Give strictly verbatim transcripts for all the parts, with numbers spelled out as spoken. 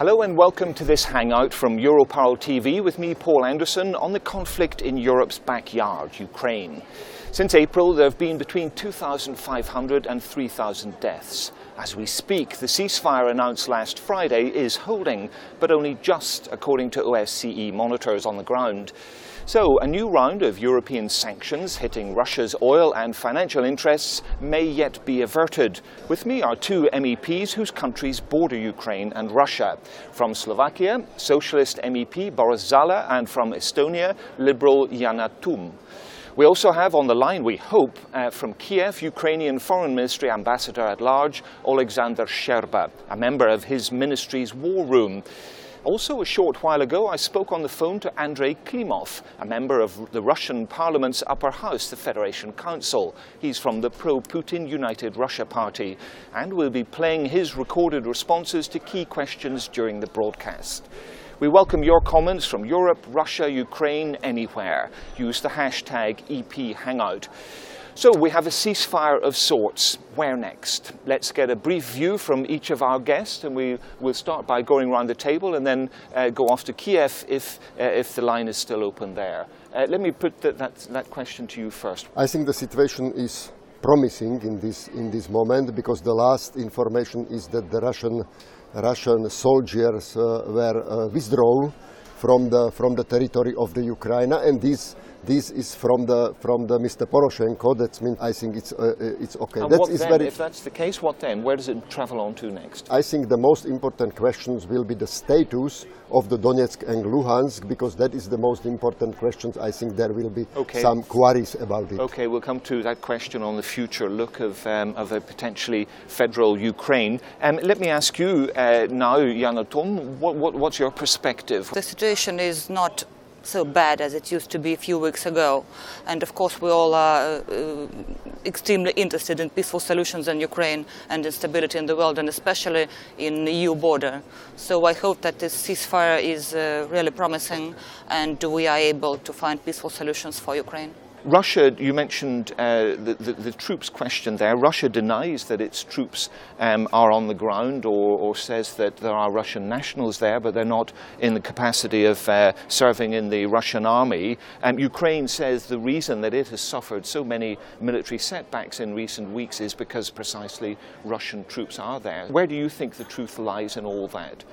Hello and welcome to this hangout from EuroparlTV with me, Paul Anderson, on the conflict in Europe's backyard, Ukraine. Since April, there have been between two thousand five hundred and three thousand deaths. As we speak, the ceasefire announced last Friday is holding, but only just, according to O S C E monitors on the ground. So, a new round of European sanctions hitting Russia's oil and financial interests may yet be averted. With me are two M E Ps whose countries border Ukraine and Russia. From Slovakia, Socialist M E P Boris Zala, and from Estonia, Liberal Yana Toom. We also have on the line, we hope, uh, from Kiev, Ukrainian Foreign Ministry Ambassador at Large, Alexander Sherba, a member of his ministry's war room. Also, a short while ago, I spoke on the phone to Andrei Klimov, a member of the Russian Parliament's upper house, the Federation Council. He's from the pro-Putin United Russia Party, and will be playing his recorded responses to key questions during the broadcast. We welcome your comments from Europe, Russia, Ukraine, anywhere. Use the hashtag E P Hangout. So we have a ceasefire of sorts. Where next? Let's get a brief view from each of our guests, and we will start by going around the table and then uh, go off to Kiev if, uh, if the line is still open there. Uh, let me put that, that, that question to you first. I think the situation is promising in this, in this moment, because the last information is that the Russian, Russian soldiers uh, were uh, withdrawn from the, from the territory of the Ukraine, and this This is from the from the Mister Poroshenko. That means I think it's uh, it's okay. And that what is then? very. If that's the case, what then? Where does it travel on to next? I think the most important questions will be the status of the Donetsk and Luhansk, because that is the most important questions. I think there will be okay. some queries about it. Okay, we'll come to that question on the future look of um, of a potentially federal Ukraine. Um, let me ask you uh, now, Yana Toom, what, what what's your perspective? The situation is not so bad as it used to be a few weeks ago, and of course we all are uh, extremely interested in peaceful solutions in Ukraine and in stability in the world, and especially in the E U border. So I hope that this ceasefire is uh, really promising and we are able to find peaceful solutions for Ukraine. Russia, you mentioned uh, the, the, the troops question there. Russia denies that its troops um, are on the ground, or, or says that there are Russian nationals there, but they're not in the capacity of uh, serving in the Russian army. Um, Ukraine says the reason that it has suffered so many military setbacks in recent weeks is because precisely Russian troops are there. Where do you think the truth lies in all that?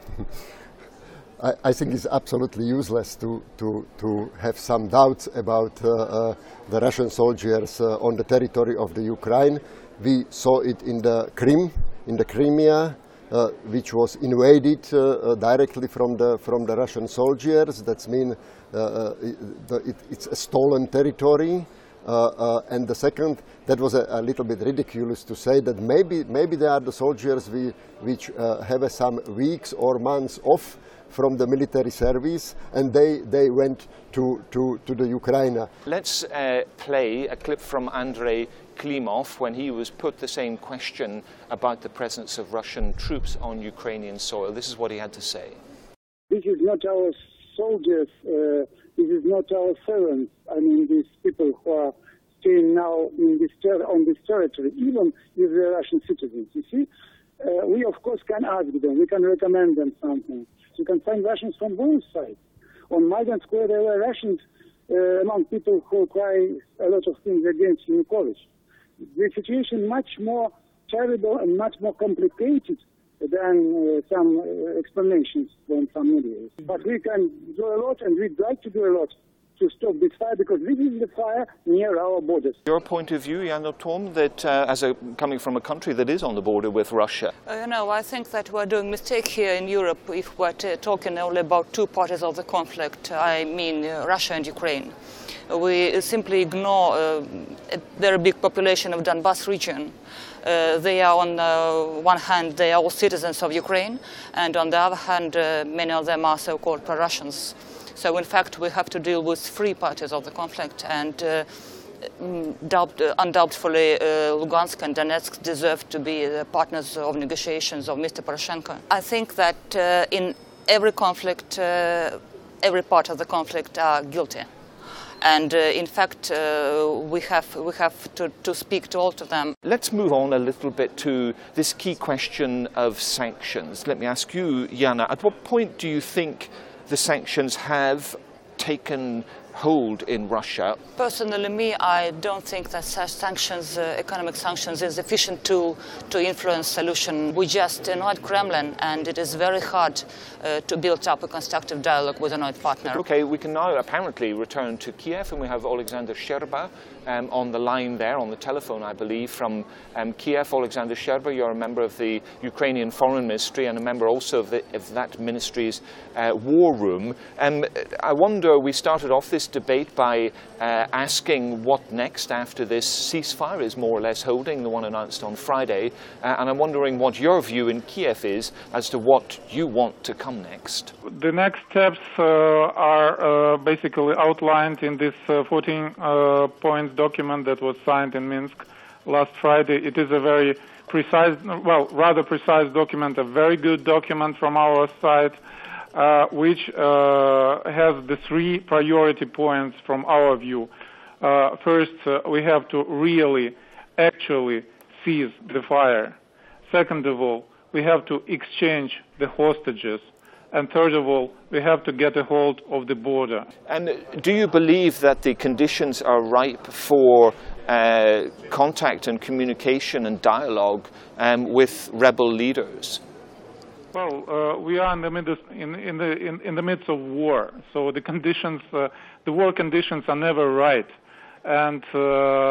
I, I think it's absolutely useless to, to, to have some doubts about uh, uh, the Russian soldiers uh, on the territory of the Ukraine. We saw it in the Crimea, in the Crimea, uh, which was invaded uh, uh, directly from the from the Russian soldiers. That means uh, uh, it, it, it's a stolen territory. Uh, uh, and the second, that was a, a little bit ridiculous to say that maybe maybe they are the soldiers we, which uh, have uh, some weeks or months off from the military service, and they, they went to, to, to the Ukraine. Let's uh, play a clip from Andrei Klimov when he was put the same question about the presence of Russian troops on Ukrainian soil. This is what he had to say. This is not our soldiers, uh, this is not our servants. I mean, these people who are staying now in this ter on this territory, even if they're Russian citizens. You see, uh, we of course can ask them, we can recommend them something. You can find Russians from both sides. On Maidan Square, there were Russians uh, among people who cry a lot of things against Yanukovych. The situation is much more terrible and much more complicated than uh, some uh, explanations from some media. But we can do a lot, and we'd like to do a lot to stop this fire, because this is the fire near our borders. Your point of view, Yana Toom, that uh, as a, coming from a country that is on the border with Russia? Uh, you know, I think that we're doing a mistake here in Europe if we're t talking only about two parties of the conflict, I mean uh, Russia and Ukraine. We simply ignore uh, a very big population of Donbas region. Uh, they are on uh, one hand, they are all citizens of Ukraine, and on the other hand, uh, many of them are so-called pro-Russians. So in fact, we have to deal with three parties of the conflict, and uh, undoubtedly uh, Lugansk and Donetsk deserve to be the partners of negotiations of Mister Poroshenko. I think that uh, in every conflict, uh, every part of the conflict are guilty. And uh, in fact, uh, we have, we have to, to speak to all of them. Let's move on a little bit to this key question of sanctions. Let me ask you, Jana, at what point do you think the sanctions have taken hold in Russia? Personally, me, I don't think that such sanctions, uh, economic sanctions, is efficient tool to influence solution. We just annoyed Kremlin, and it is very hard uh, to build up a constructive dialogue with an annoyed partner. Okay, we can now apparently return to Kiev, and we have Alexander Sherba um, on the line there, on the telephone, I believe, from um, Kiev. Alexander Sherba, you're a member of the Ukrainian Foreign Ministry and a member also of, the, of that ministry's uh, war room. Um, I wonder, we started off this debate by uh, asking what next after this ceasefire is more or less holding, the one announced on Friday, uh, and I'm wondering what your view in Kiev is as to what you want to come next. The next steps uh, are uh, basically outlined in this uh, fourteen uh, points document that was signed in Minsk last Friday. It is a very precise, well, rather precise document, a very good document from our side, Uh, which uh, has the three priority points from our view. Uh, first, uh, we have to really, actually cease the fire. Second of all, we have to exchange the hostages. And third of all, we have to get a hold of the border. And do you believe that the conditions are ripe for uh, contact and communication and dialogue um, with rebel leaders? Well, uh, we are in the midst in, in the in, in the midst of war, so the conditions, uh, the war conditions, are never right, and uh,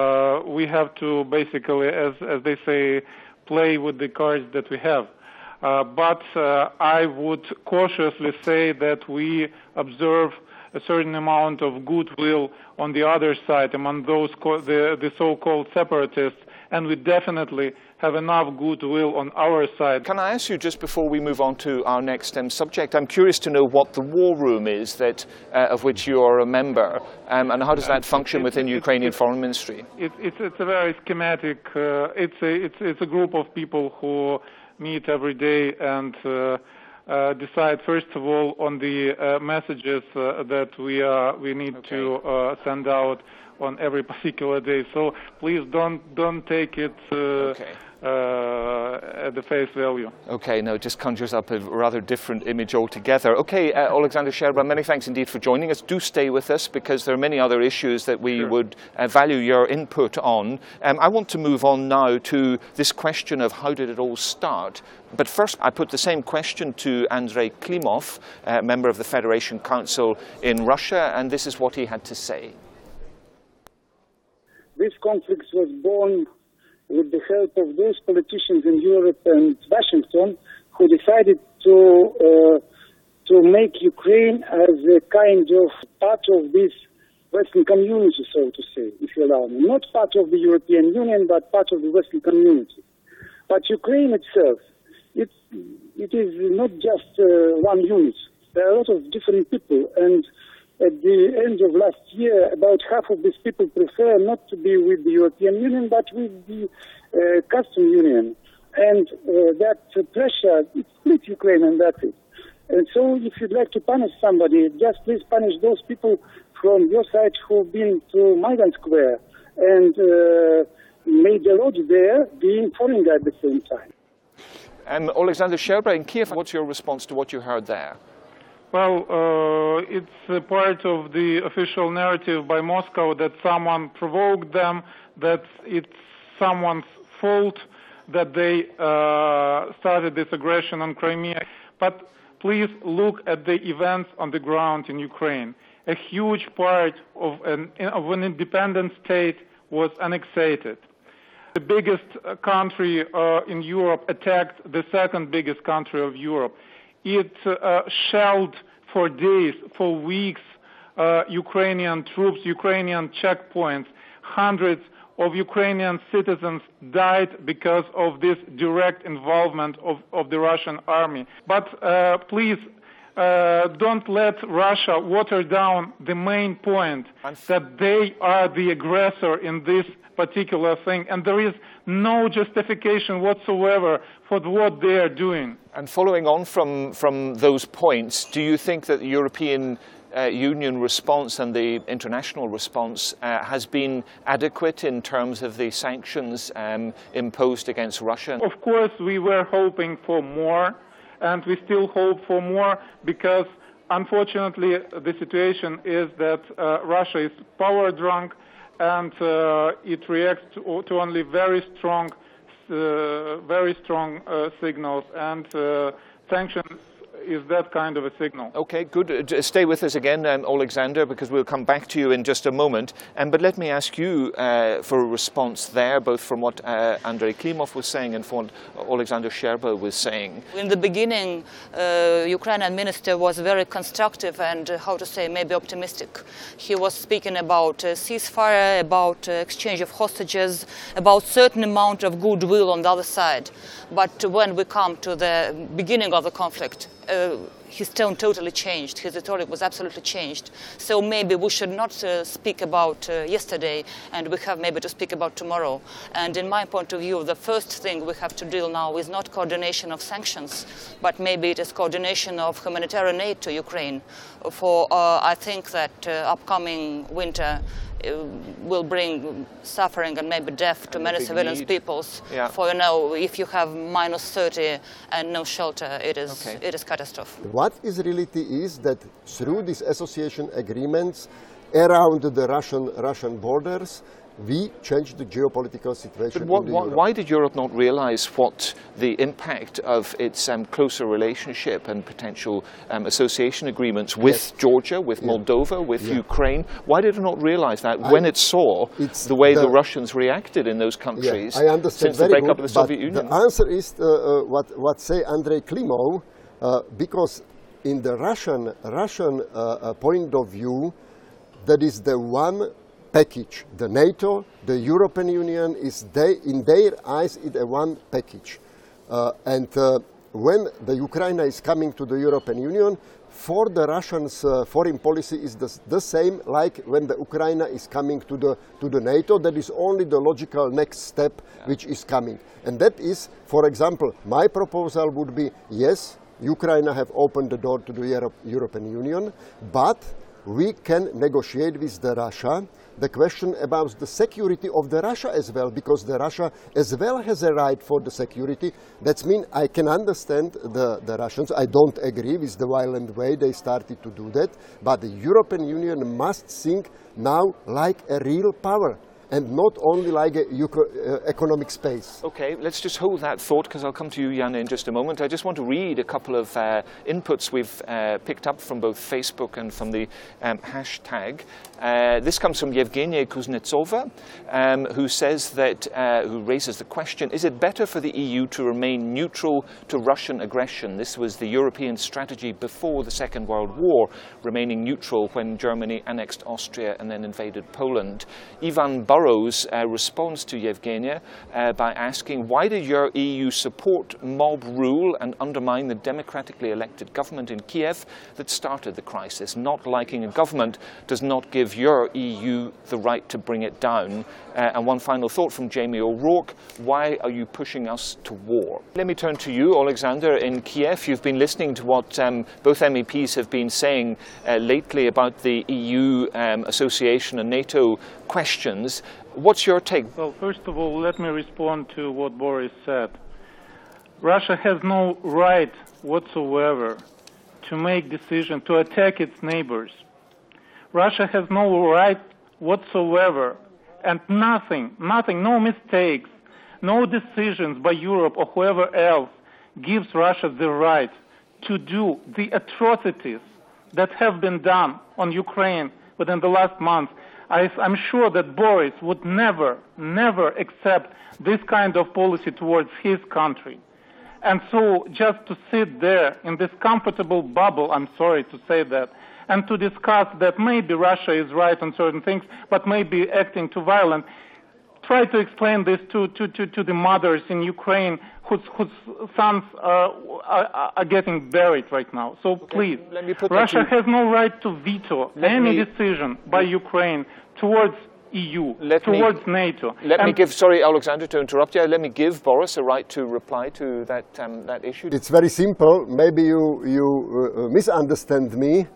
we have to basically, as as they say, play with the cards that we have. Uh, but uh, I would cautiously say that we observe a certain amount of goodwill on the other side among those co the the so-called separatists, and we definitely have enough goodwill on our side. Can I ask you, just before we move on to our next um, subject, I'm curious to know what the war room is that uh, of which you are a member, um, and how does that function it's, within it's, Ukrainian it's, Foreign Ministry? It, it's, it's a very schematic, uh, it's, a, it's, it's a group of people who meet every day and uh, uh, decide, first of all, on the uh, messages uh, that we, uh, we need okay. to uh, send out on every particular day. So please don't, don't take it uh, okay. Uh, at the face value. Okay, no, it just conjures up a rather different image altogether. Okay, uh, Alexander Sherba, many thanks indeed for joining us. Do stay with us because there are many other issues that we sure. would uh, value your input on. Um, I want to move on now to this question of how did it all start. But first, I put the same question to Andrei Klimov, uh, member of the Federation Council in Russia, and this is what he had to say. This conflict was born with the help of those politicians in Europe and Washington who decided to uh, to make Ukraine as a kind of part of this Western community, so to say, if you allow me. Not part of the European Union, but part of the Western community. But Ukraine itself, it, it is not just uh, one unit. There are a lot of different people, and at the end of last year, about half of these people prefer not to be with the European Union, but with the uh, custom union. And uh, that uh, pressure, it split Ukraine, and that's it. And so if you'd like to punish somebody, just please punish those people from your side who've been to Maidan Square and uh, made a lot there, being foreign at the same time. Um, Alexander Sherba, in Kiev, what's your response to what you heard there? Well, uh, it's a part of the official narrative by Moscow that someone provoked them, that it's someone's fault that they uh, started this aggression on Crimea. But please look at the events on the ground in Ukraine. A huge part of an, of an independent state was annexed. The biggest country uh, in Europe attacked the second biggest country of Europe. It uh, shelled for days, for weeks, uh, Ukrainian troops, Ukrainian checkpoints. Hundreds of Ukrainian citizens died because of this direct involvement of, of the Russian army. But uh, please, uh, don't let Russia water down the main point, that they are the aggressor in this particular thing, and there is no justification whatsoever for what they are doing. And following on from, from those points, do you think that the European uh, Union response and the international response uh, has been adequate in terms of the sanctions um, imposed against Russia? Of course, we were hoping for more, and we still hope for more, because unfortunately the situation is that uh, Russia is power drunk, and uh, it reacts to, to only very strong, uh, very strong uh, signals, and uh, sanctions is that kind of a signal. Okay, good. Uh, stay with us again, um, Alexander, because we'll come back to you in just a moment. Um, but let me ask you uh, for a response there, both from what uh, Andrei Klimov was saying and from what Alexander Scherba was saying. In the beginning, uh, Ukrainian minister was very constructive and, uh, how to say, maybe optimistic. He was speaking about uh, ceasefire, about uh, exchange of hostages, about certain amount of goodwill on the other side. But when we come to the beginning of the conflict, Uh, his tone totally changed, his rhetoric was absolutely changed. So maybe we should not uh, speak about uh, yesterday, and we have maybe to speak about tomorrow. And in my point of view, the first thing we have to deal now is not coordination of sanctions, but maybe it is coordination of humanitarian aid to Ukraine. For uh, I think that uh, upcoming winter uh, will bring suffering and maybe death to and many civilian need. peoples. Yeah. For, you know, if you have minus thirty and no shelter, it is, okay. it is catastrophe. What is reality is that through these association agreements around the Russian, Russian borders, we changed the geopolitical situation. But what, in what, Europe. why did Europe not realize what the impact of its um, closer relationship and potential um, association agreements with Yes. Georgia, with Yeah. Moldova, with Yeah. Ukraine, why did it not realize that I, when it saw it's the way the, the Russians reacted in those countries yeah, I understand since the very breakup good, of the Soviet but Union? The answer is uh, uh, what, what say Andrei Klimov, uh, because in the Russian, Russian uh, uh, point of view, that is the one package. The NATO, the European Union, is they, in their eyes, it's a one package. Uh, and uh, when the Ukraine is coming to the European Union, for the Russians' uh, foreign policy is the, the same like when the Ukraine is coming to the, to the NATO. That is only the logical next step yeah. which is coming. And that is, for example, my proposal would be, yes, Ukraine have opened the door to the Euro European Union, but we can negotiate with the Russia the question about the security of the Russia as well, because the Russia as well has a right for the security. That means I can understand the, the Russians. I don't agree with the violent way they started to do that, but the European Union must think now like a real power, and not only like a uh, economic space. Okay, let's just hold that thought, because I'll come to you, Jan, in just a moment. I just want to read a couple of uh, inputs we've uh, picked up from both Facebook and from the um, hashtag. Uh, this comes from Yevgenia Kuznetsova, um, who says that, uh, who raises the question, is it better for the E U to remain neutral to Russian aggression? This was the European strategy before the Second World War, remaining neutral when Germany annexed Austria and then invaded Poland. Ivan Burrows uh, responds to Yevgenia uh, by asking, why did your E U support mob rule and undermine the democratically elected government in Kiev that started the crisis? Not liking a government does not give your E U the right to bring it down. Uh, and one final thought from Jamie O'Rourke, why are you pushing us to war? Let me turn to you, Alexander, in Kiev. You've been listening to what um, both M E Ps have been saying uh, lately about the E U um, association and NATO questions. What's your take? Well, first of all, let me respond to what Boris said. Russia has no right whatsoever to make decisions, to attack its neighbors. Russia has no right whatsoever, and nothing, nothing, no mistakes, no decisions by Europe or whoever else gives Russia the right to do the atrocities that have been done on Ukraine within the last month. I, I'm sure that Boris would never, never accept this kind of policy towards his country. And so just to sit there in this comfortable bubble, I'm sorry to say that, and to discuss that maybe Russia is right on certain things, but maybe acting too violent, try to explain this to, to, to, to the mothers in Ukraine whose, whose sons uh, are, are getting buried right now. So okay, please, let me put Russia that to... has no right to veto let any me... decision by Ukraine towards E U, let towards me, NATO. Let and me give, sorry Alexander to interrupt you, let me give Boris a right to reply to that, um, that issue. It's very simple. Maybe you, you uh, misunderstand me.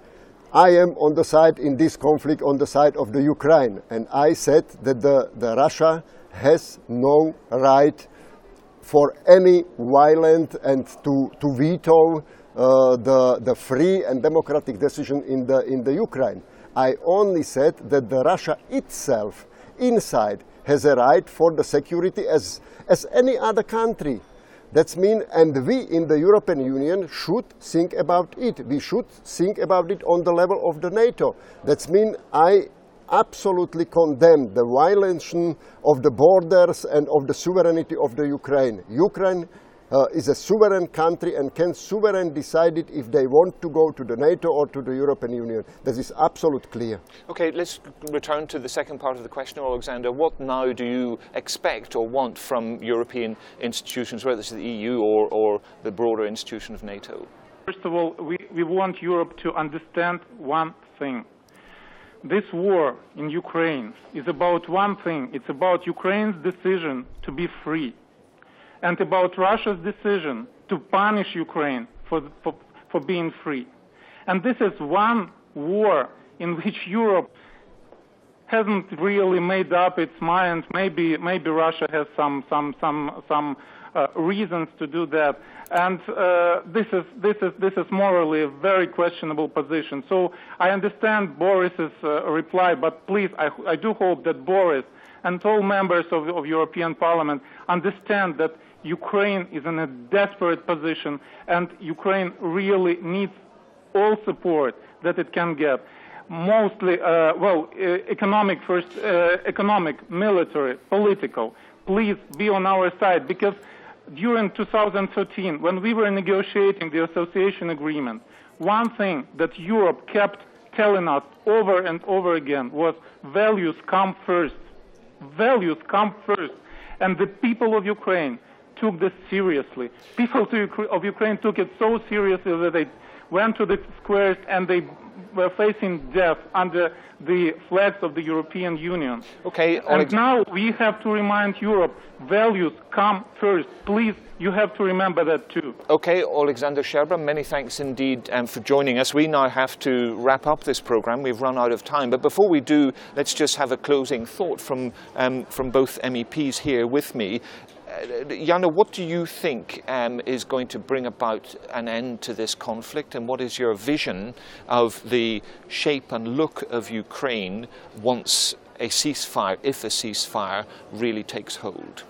I am on the side in this conflict on the side of the Ukraine, and I said that the, the Russia has no right for any violent and to, to veto uh, the, the free and democratic decision in the, in the Ukraine. I only said that the Russia itself, inside, has a right for the security as, as any other country. That's mean, and we in the European Union should think about it. We should think about it on the level of the NATO. That's mean I absolutely condemn the violation of the borders and of the sovereignty of the Ukraine. Ukraine uh, is a sovereign country and can sovereign decide it if they want to go to the NATO or to the European Union. This is absolutely clear. Okay, let's return to the second part of the question, Alexander. What now do you expect or want from European institutions, whether it's the E U or, or the broader institution of NATO? First of all, we, we want Europe to understand one thing. This war in Ukraine is about one thing. It's about Ukraine's decision to be free, and about Russia's decision to punish Ukraine for, for, for being free. And this is one war in which Europe hasn't really made up its mind. Maybe, maybe Russia has some, some, some, some uh, reasons to do that. And uh, this is, this is, this is morally a very questionable position. So I understand Boris's uh, reply, but please, I, I do hope that Boris and all members of, of European Parliament understand that Ukraine is in a desperate position, and Ukraine really needs all support that it can get. Mostly, uh, well, uh, economic first, uh, economic, military, political. Please be on our side, because during two thousand thirteen, when we were negotiating the association agreement, one thing that Europe kept telling us over and over again was values come first. Values come first. And the people of Ukraine took this seriously. People of Ukraine took it so seriously that they went to the squares and they were facing death under the flags of the European Union. Okay, and now we have to remind Europe, values come first. Please, you have to remember that too. Okay, Alexander Scherba, many thanks indeed um, for joining us. We now have to wrap up this program. We've run out of time. But before we do, let's just have a closing thought from, um, from both M E Ps here with me. Uh, Jana, what do you think um, is going to bring about an end to this conflict, and what is your vision of the shape and look of Ukraine once a ceasefire, if a ceasefire, really takes hold?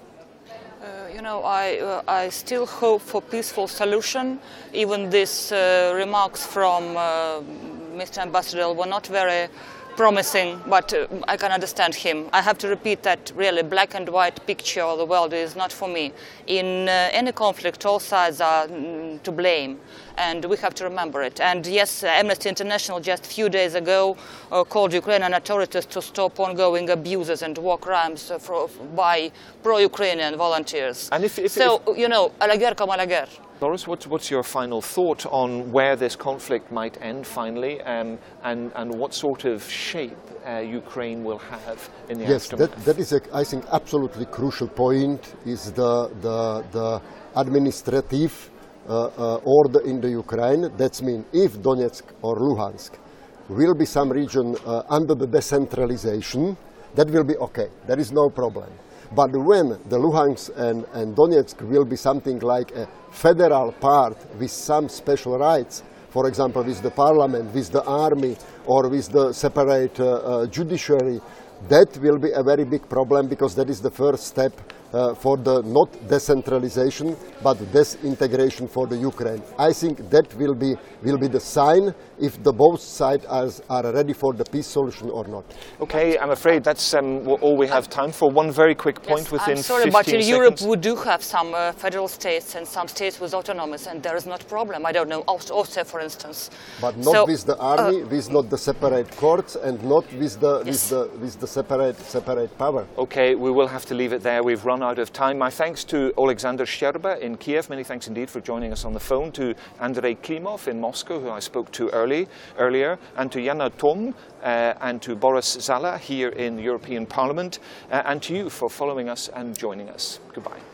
Uh, you know, I, uh, I still hope for peaceful solution. Even these uh, remarks from uh, Mister Ambassador were not very promising, but uh, I can understand him. I have to repeat that really black and white picture of the world is not for me. In uh, any conflict, all sides are mm, to blame, and we have to remember it. And yes, uh, Amnesty International just a few days ago uh, called Ukrainian authorities to stop ongoing abuses and war crimes uh, for, by pro-Ukrainian volunteers. And if, if, so, if... you know, à la guerre comme à la guerre. Boris, what's, what's your final thought on where this conflict might end finally, um, and, and what sort of shape uh, Ukraine will have in the yes, aftermath? That, that is, a, I think, absolutely crucial point, is the, the, the administrative uh, uh, order in the Ukraine. That means if Donetsk or Luhansk will be some region uh, under the decentralization, that will be okay. There is no problem. But when the Luhansk and, and Donetsk will be something like a federal part with some special rights, for example, with the parliament, with the army, or with the separate uh, uh, judiciary, that will be a very big problem, because that is the first step uh, for the not decentralization but disintegration for the Ukraine. I think that will be will be the sign if the both sides are, are ready for the peace solution or not. Okay, I'm afraid that's um, all we have time for. One very quick point yes, within I'm sorry, fifteen but in seconds. Europe we do have some uh, federal states and some states with autonomous, and there is not problem. I don't know, Austria, for instance. But not so, with the army, uh, with not the separate courts, and not with the yes. with the with the separate separate power. Okay, we will have to leave it there. We've run out of time. My thanks to Alexander Scherba in Kiev. Many thanks indeed for joining us on the phone. To Andrei Klimov in Moscow, who I spoke to early, earlier, and to Jana Tom uh, and to Boris Zala here in the European Parliament, uh, and to you for following us and joining us. Goodbye.